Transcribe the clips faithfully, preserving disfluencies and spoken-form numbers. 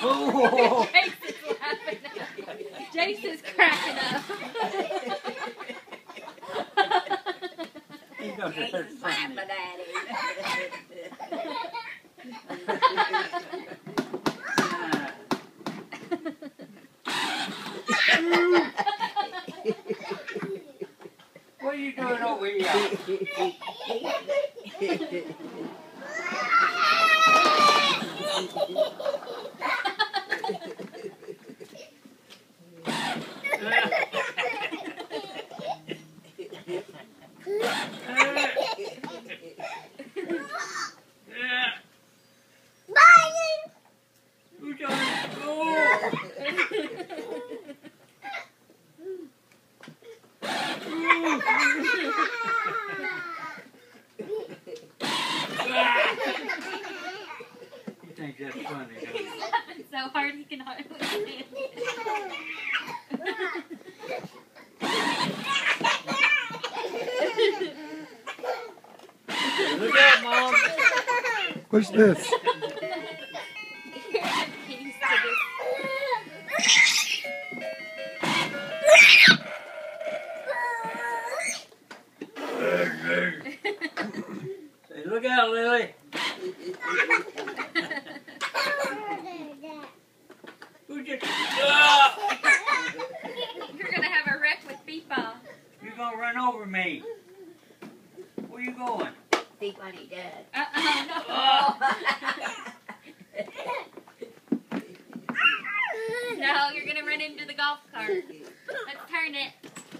Oh. Jason's laughing now. Jason's cracking up. He's going to start slapping at him. What are you doing over here? Who's on the floor? You think that's funny, don't you? He's laughing so hard he can hardly stand it. Look out, Mom. What's this? Say, look out, Lily. Who just... Ah! You're gonna have a wreck with Peepaw. You're gonna run over me. Where you going? See what he does. Uh-uh, no. Ah! No, you're gonna run into the golf cart. Let's turn it.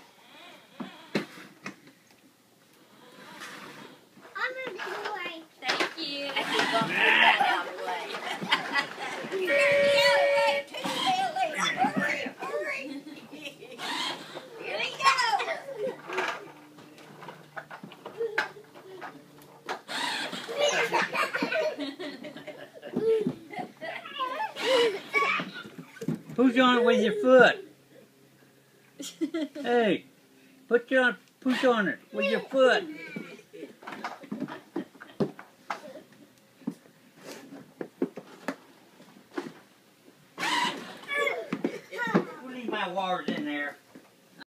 Thank you. I keep going to that out of the way. Hurry, hurry. Here we go. Push on it with your foot. Hey, put your push on it with your foot. We'll leave my wires in there.